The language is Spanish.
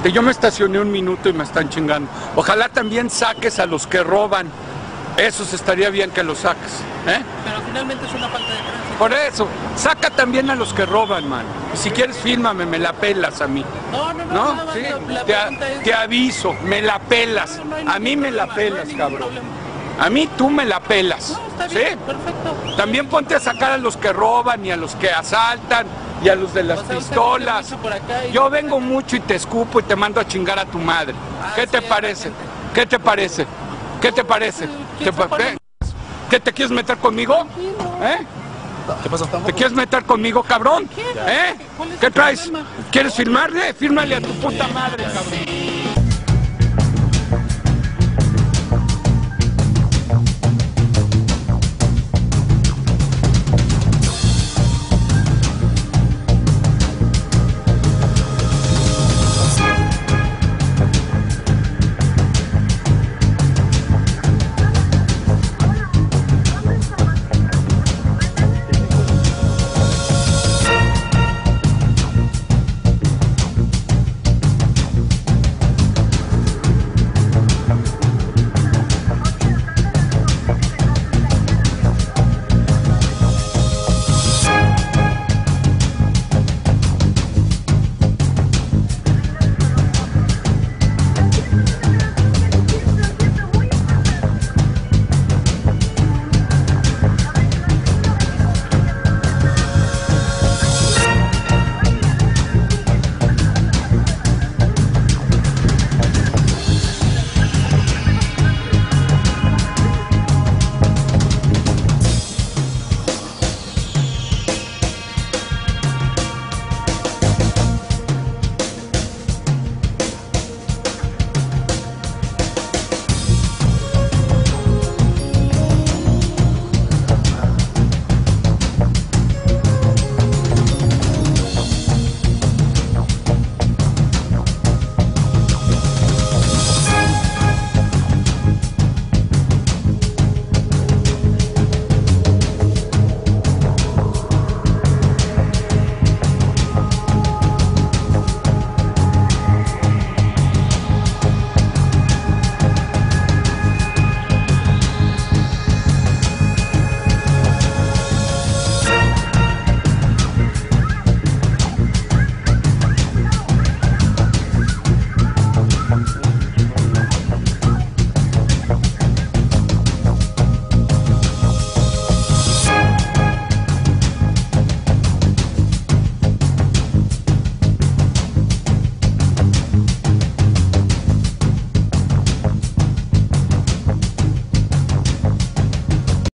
Que yo me estacioné un minuto y me están chingando. Ojalá también saques a los que roban. Esos estaría bien que los saques, ¿eh? Pero finalmente es una falta de tránsito. Por eso, saca también a los que roban, man. Y si quieres, fírmame, me la pelas a mí. No, ¿No? Sí, te aviso, me la pelas. A mí me la pelas, cabrón. A mí tú me la pelas. No, está bien, ¿sí? perfecto. También ponte a sacar a los que roban y a los que asaltan y a los de las pistolas. Yo vengo mucho y te escupo y te mando a chingar a tu madre. ¿Qué te parece? ¿Qué te parece? ¿Qué te parece? ¿Qué te quieres meter conmigo? ¿Eh? ¿Qué pasó? ¿Te quieres meter conmigo, cabrón? ¿Eh? ¿Qué traes? ¿Quieres firmarle? Fírmale a tu puta madre, cabrón.